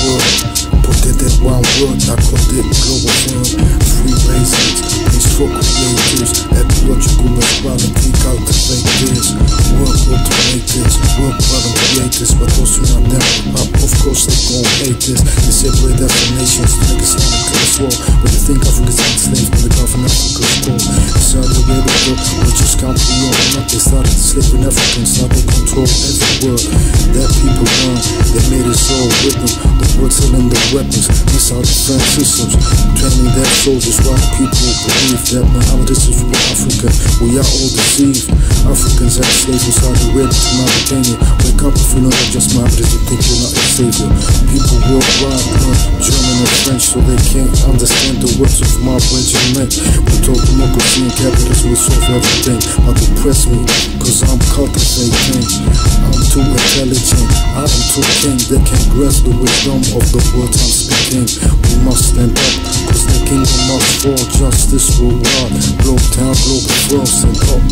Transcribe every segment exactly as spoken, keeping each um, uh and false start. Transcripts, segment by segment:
world. Put it in one word, I call it global firm. Free basics, peaceful creators, ecological equality, cultivate this. Work automate this, work well and create this, but those who not down with pop, of course they gon' hate this. They separate definitions to make it sound like a swore. But they think Africa's enslaved, but the government Africa's cool. Saudi Arabia, we just can't be on up. They started enslaving Africans, now they control every word that people learn. They made us all with them, the words selling their weapons, missile defense systems, training their soldiers while people believe that now this is for Africa. We are all deceived. Africans have slaves from Saudi Arabia to Mauritania. Wake up if you know that just my brothers, you think you're not a savior. People worldwide learn German and French so they can't understand the words of my regiment. We told democracy and capitalism will solve everything. How to press me, cause I'm cultivating. I'm too intelligent, I am too king. They can't grasp the wisdom of the words I'm speaking. We must stand up, cause the kingdom must fall. Justice will rise, globe town, global world, stand up.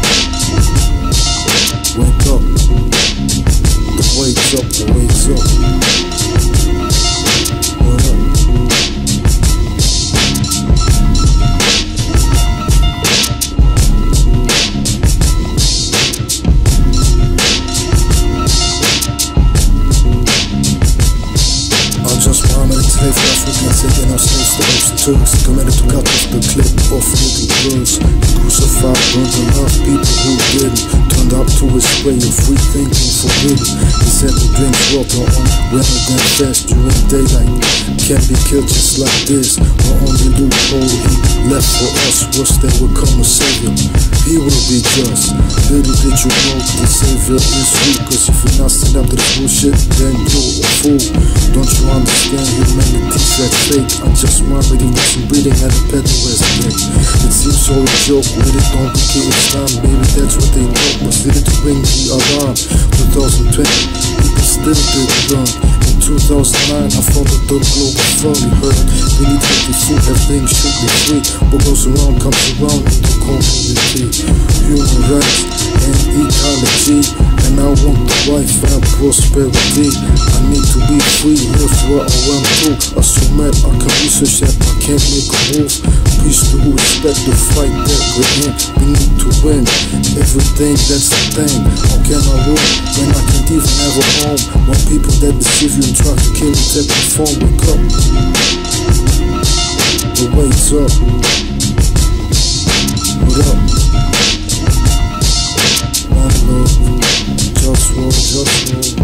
Wake up, the wake's up, the wake's up. What up? JustWar slave Africans taking our slaves to those Turks, committed to cut off the clip of little girls. Crucified, burned and loved people who didn't. Turned up to his way of free thinking forbidden. He said he drinks water on rather than fast during daylight. Can't be killed just like this. The only loophole he left for us was that would come a savior. He will be just. Little did you know the savior is you. Cause if you're not standing up to the bullshit, then you're a fool. Don't you understand humanity's at stake? I just want reading some breathing at a pedal resting. It seems all a joke when it don't become Islam. Maybe that's what they thought was needed to bring the alarm. twenty twenty, people still didn't learn. In two thousand nine, I founded the Globalfirm. You heard, we need healthy food, everything should be free. What goes around comes around in the community. Human rights and ecology, and I want the life and prosperity. I need to be free, live where I want to. I so mad I can research that I can't make a move. Peace to who respect the fight that we're in. We need to win everything, that's the thing. How can I rule when I can't even have a home? When people that deceive you and try to kill you take the phone. Wake up, the wake's up. What up? One love, JustWar, JustWar.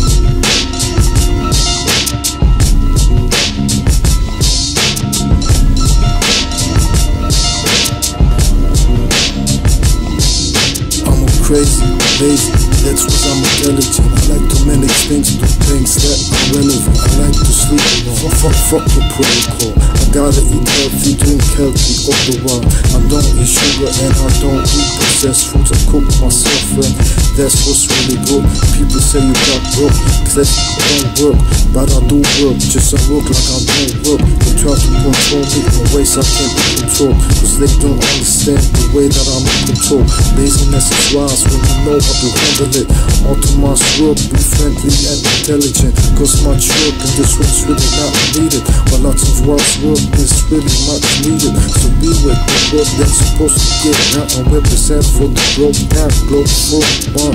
Crazy, lazy, that's what I'm intelligent. I like to manage things, do things that are relevant. I like to sleep alone, fuck, fuck the protocol. I gotta eat healthy, drink healthy, all the while. I don't eat sugar and I don't eat processed foods. I cook myself and that's what's really good. People say you got broke, cause that don't work. But I do work, just I work like I don't work. They try to control me in ways I can't control, cause they don't understand the way that I'm in control. Laziness is wise when you know how to handle it. All to my work, be friendly and intelligent, cause much work in this world's really not needed. But lots of wise work is really much needed. So be with the work that's supposed to get out and represent for the globe now, Globalfirm.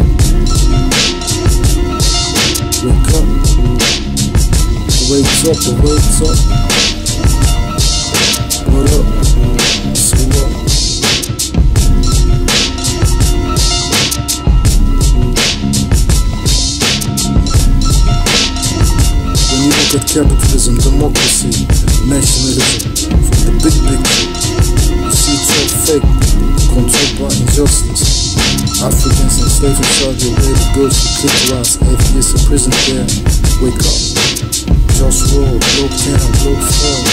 Wake up, the wake's up, the wake's up. What up? Say what? When you look at capitalism, democracy, nationalism, from the big picture, you see it's all fake, controlled by injustice. Africans enslaved in Saudi Arabia, girls to clitorize, atheists in prison there. Wake up, JustWar, globe town, Globalfirm.